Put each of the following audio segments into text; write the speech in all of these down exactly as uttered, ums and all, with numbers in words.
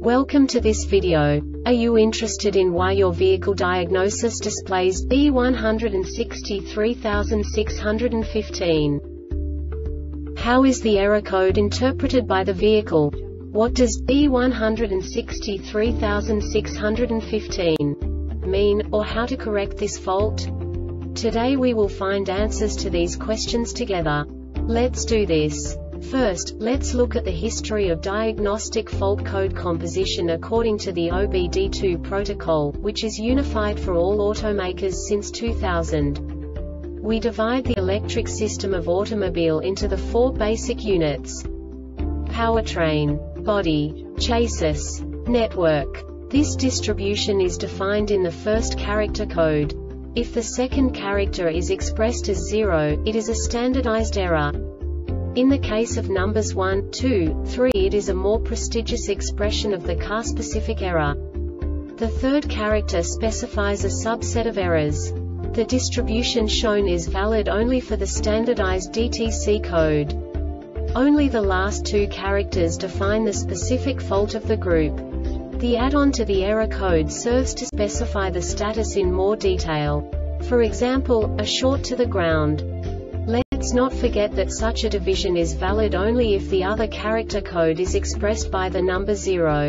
Welcome to this video. Are you interested in why your vehicle diagnosis displays B one six three six one five? How is the error code interpreted by the vehicle? What does B one six three six one five mean, or how to correct this fault? Today we will find answers to these questions together. Let's do this. First, let's look at the history of diagnostic fault code composition according to the O B D two protocol, which is unified for all automakers since two thousand. We divide the electric system of automobile into the four basic units: powertrain, body, chassis, network. This distribution is defined in the first character code. If the second character is expressed as zero, it is a standardized error. In the case of numbers one, two, three, it is a more prestigious expression of the car-specific error. The third character specifies a subset of errors. The distribution shown is valid only for the standardized D T C code. Only the last two characters define the specific fault of the group. The add-on to the error code serves to specify the status in more detail. For example, a short to the ground. Let's not forget that such a division is valid only if the other character code is expressed by the number zero.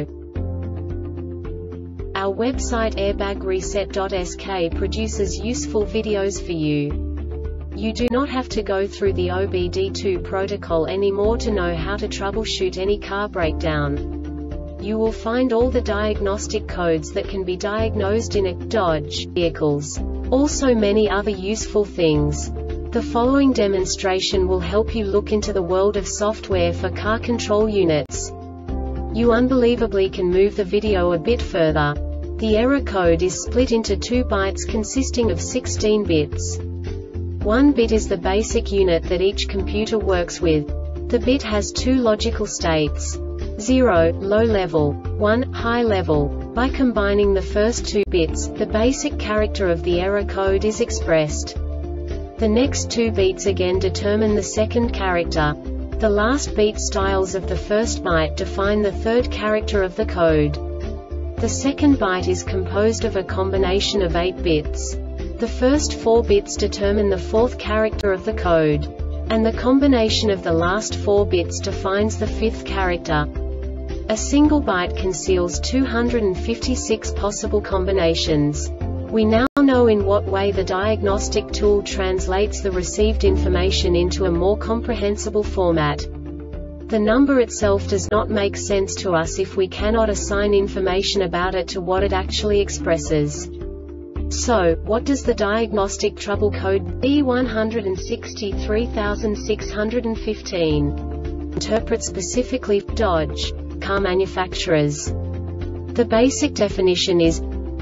Our website airbag reset dot S K produces useful videos for you. You do not have to go through the O B D two protocol anymore to know how to troubleshoot any car breakdown. You will find all the diagnostic codes that can be diagnosed in a Dodge vehicles. Also many other useful things. The following demonstration will help you look into the world of software for car control units. You unbelievably can move the video a bit further. The error code is split into two bytes consisting of sixteen bits. One bit is the basic unit that each computer works with. The bit has two logical states: zero, low level, one, high level. By combining the first two bits, the basic character of the error code is expressed. The next two beats again determine the second character. The last beat styles of the first byte define the third character of the code. The second byte is composed of a combination of eight bits. The first four bits determine the fourth character of the code. And the combination of the last four bits defines the fifth character. A single byte conceals two hundred fifty-six possible combinations. We now know in what way the diagnostic tool translates the received information into a more comprehensible format. The number itself does not make sense to us if we cannot assign information about it to what it actually expresses. So, what does the diagnostic trouble code B one six three six one five interpret specifically for Dodge car manufacturers? The basic definition is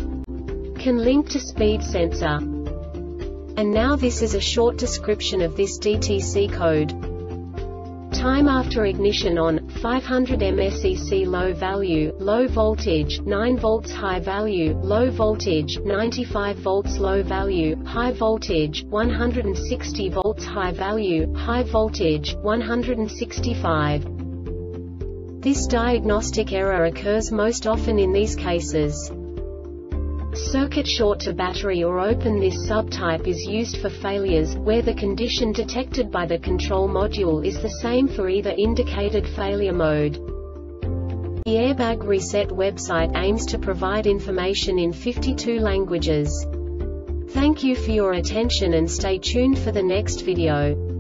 can link to speed sensor. And now this is a short description of this D T C code. Time after ignition on, five hundred milliamperes low value, low voltage, nine volts high value, low voltage, ninety-five volts low value, high voltage, one hundred sixty volts high value, high voltage, one hundred sixty-five. This diagnostic error occurs most often in these cases. Circuit short to battery or open. This subtype is used for failures, where the condition detected by the control module is the same for either indicated failure mode. The Airbag Reset website aims to provide information in fifty-two languages. Thank you for your attention and stay tuned for the next video.